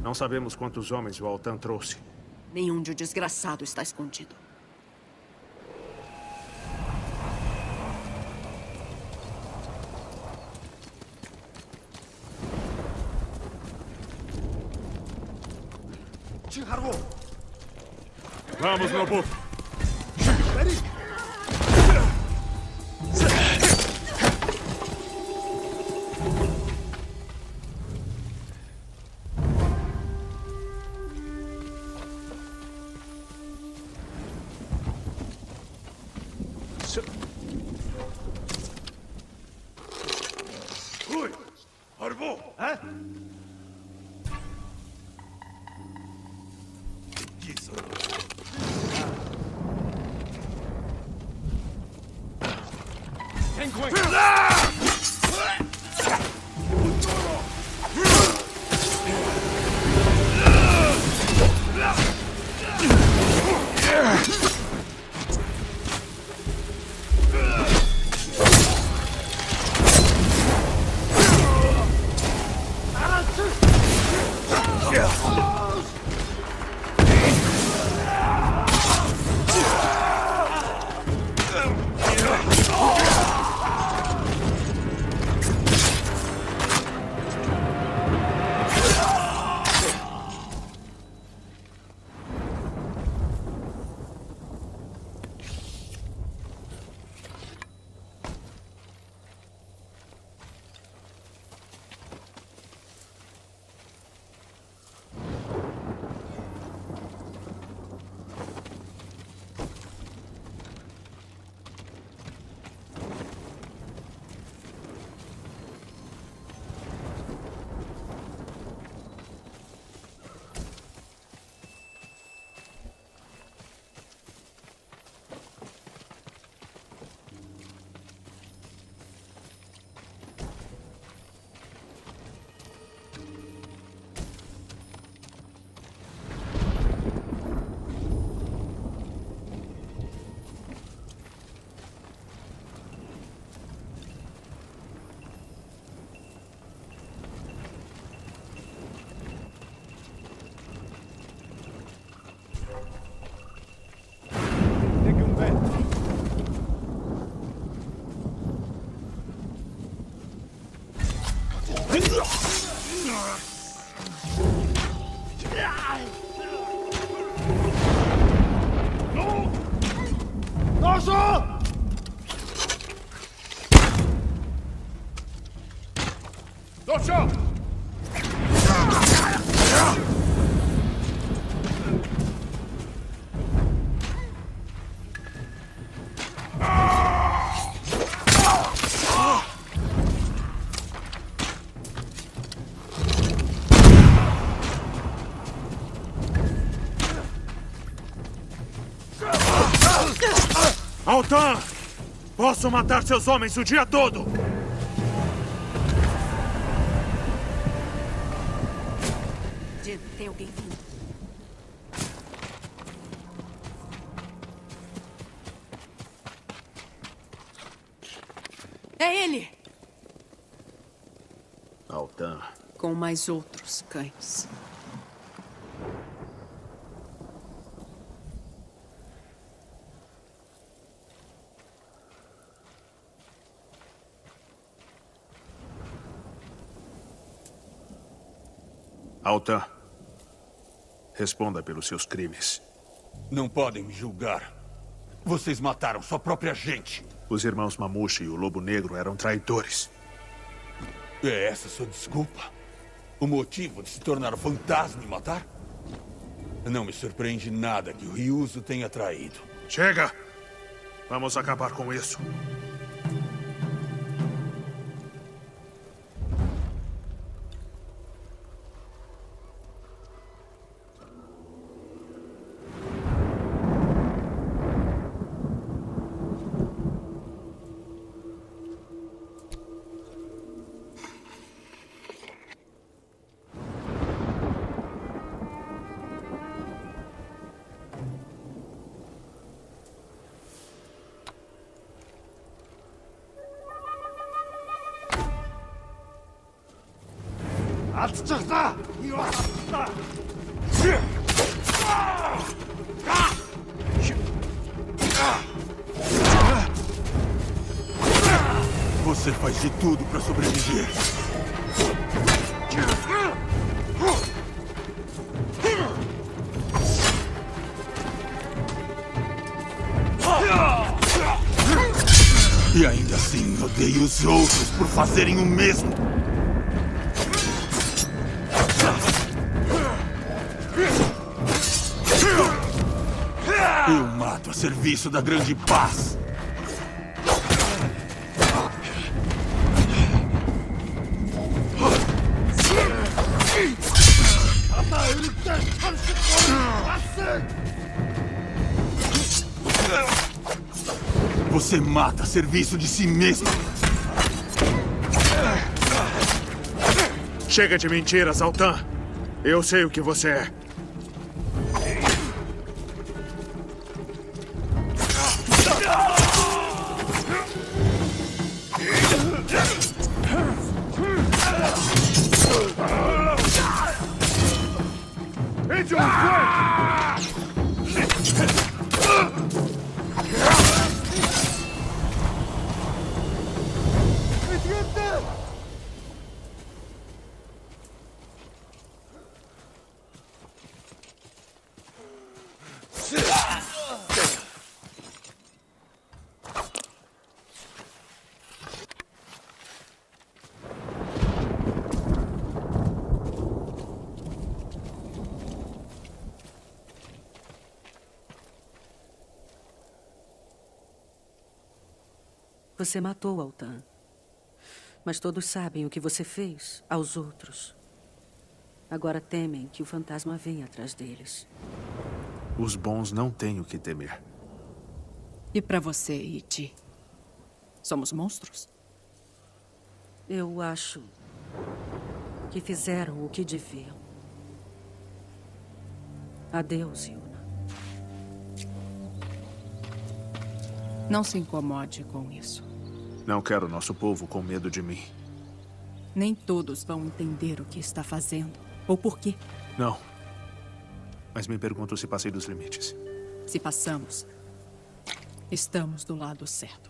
Não sabemos quantos homens o Altan trouxe. Nenhum de o desgraçado está escondido. Vamos, Nobu! Ui! Arbo! Hã? Isso. Altan! Posso matar seus homens o dia todo! Jin, tem alguém vindo. É ele! Altan. Com mais outros cães. Altan, responda pelos seus crimes. Não podem me julgar. Vocês mataram sua própria gente. Os irmãos Mamushi e o Lobo Negro eram traidores. É essa sua desculpa? O motivo de se tornar um fantasma e matar? Não me surpreende nada que o Ryuzo tenha traído. Chega! Vamos acabar com isso. Atsuchna! Você faz de tudo para sobreviver. E ainda assim odeio os outros por fazerem o mesmo. Eu mato a serviço da grande paz. Você mata a serviço de si mesmo. Chega de mentiras, Altan. Eu sei o que você é. Você matou Altan. Mas todos sabem o que você fez aos outros. Agora temem que o fantasma venha atrás deles. Os bons não têm o que temer. E pra você, Iti? Somos monstros? Eu acho que fizeram o que deviam. Adeus, Yuna. Não se incomode com isso. Não quero nosso povo com medo de mim. Nem todos vão entender o que está fazendo. Ou por quê. Não. Mas me pergunto se passei dos limites. Se passamos, estamos do lado certo.